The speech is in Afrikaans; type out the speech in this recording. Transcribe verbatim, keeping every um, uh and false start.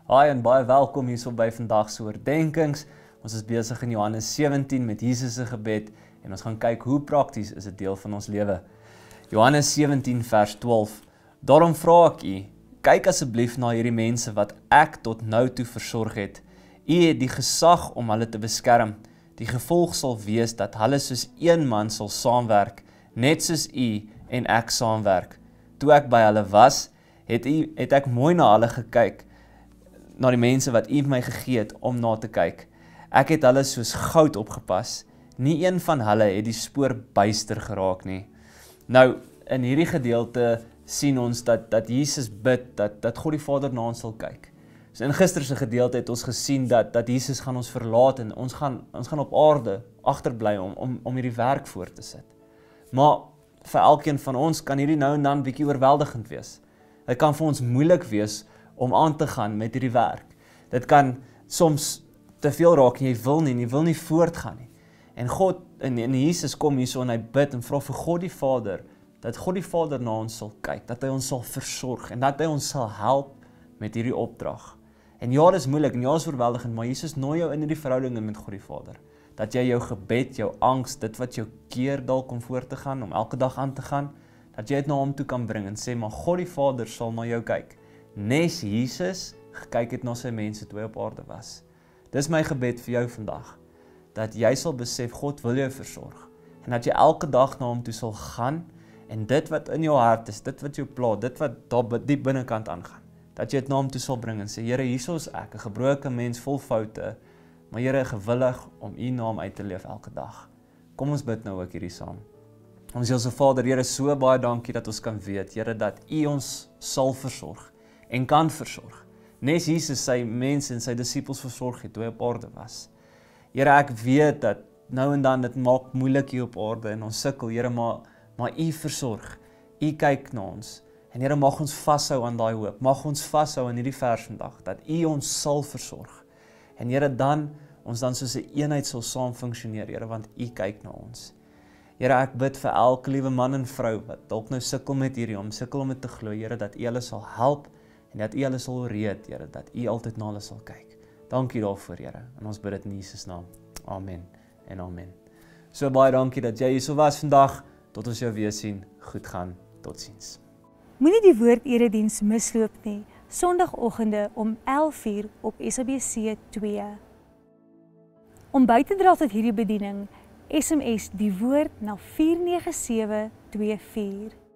Hi en baie welkom hierso by vandag se oordeenkings. Ons is besig in Johannes sewentien met Jesus se gebed en ons gaan kyk hoe prakties is dit deel van ons lewe. Johannes sewentien vers twaalf. Daarom vra ek u, kyk asseblief na hierdie mense wat ek tot nou toe versorg het. U het die gesag om hulle te beskerm. Die gevolg sal wees dat hulle soos een man sal saamwerk, net soos u en ek saamwerk. Toe ek by hulle was, het, u, het ek mooi na hulle gekyk, na die mense wat u my gegee het om na te kyk. Ek het hulle soos goud opgepas. Nie een van hulle het die spoor buister geraak nie. Nou, in hierdie gedeelte sien ons dat, dat Jesus bid, dat, dat God die Vader na ons sal kyk. So in gisterse gedeelte het ons gesien dat, dat Jesus gaan ons verlaat en ons gaan, ons gaan op aarde agterbly om, om, om hierdie werk voor te sit. Maar vir elkeen van ons kan hierdie nou en dan bietjie oorweldigend wees. Dit kan vir ons moeilik wees om aan te gaan met hierdie werk. Dit kan soms te veel raak en jy wil nie, en jy wil nie voortgaan nie. En God, en, en Jesus kom hierso en hy bid en vra vir God die Vader, dat God die Vader na ons sal kyk, dat hy ons sal versorg en dat hy ons sal help met hierdie opdrag. En ja, dit is moeilik en ja, dit is oorweldigend, maar Jesus nooi jou in hierdie verhouding met God die Vader. Dat jy jou gebed, jou angs, dit wat jou keer dalk om voort te gaan, om elke dag aan te gaan, dat jy dit na hom toe kan bring en sê, maar God die Vader sal na jou kyk. Nes Jesus gekyk het na sy mense toe hy op aarde was. Dis my gebed vir jou vandag, dat jy sal besef, God wil jou versorg, en dat jy elke dag na hom toe sal gaan, en dit wat in jou hart is, dit wat jou pla, dit wat daar diep binnekant aangaan, dat jy dit na hom toe sal bring en sê, Here, hierso is ek, 'n gebroke mens vol foute, maar Here, gewillig om u naam uit te leef elke dag. Kom ons bid nou ook hierdie saam. Ons Hemelse Vader, Here, so baie dankie dat ons kan weet, Here, dat u ons sal versorg, en kan versorg. Nes Jesus sy mense en sy disippels versorg het, toe hy op aarde was. Here, ek weet dat nou en dan dit maak moeilik hier op aarde en ons sukkel, Here, maar, maar u versorg. U kyk na ons. En Here, mag ons vashou aan daai hoop. Mag ons vashou aan hierdie vers vandag, dat u ons sal versorg. En Here, dan, ons dan soos 'n eenheid sal saam funksioneer, Here, want u kyk na ons. Here, ek bid vir elke liewe man en vrou, wat dalk nou sukkel met hierdie, om sukkel om dit te glo, Here, dat u hulle sal help, en dat u hulle sal red, Here, dat u altyd na hulle sal kyk. Dankie daarvoor, Here, en ons bid dit in Jesus naam. Amen en amen. So baie dankie dat jy hier so was vandag, tot ons jou weer sien, goed gaan, totsiens. Moenie die woord erediens misloop nie, Sondagoggende om elf uur op S A B C twee. Om by te dra tot hierdie bediening, S M S die woord na vier nege sewe twee vier.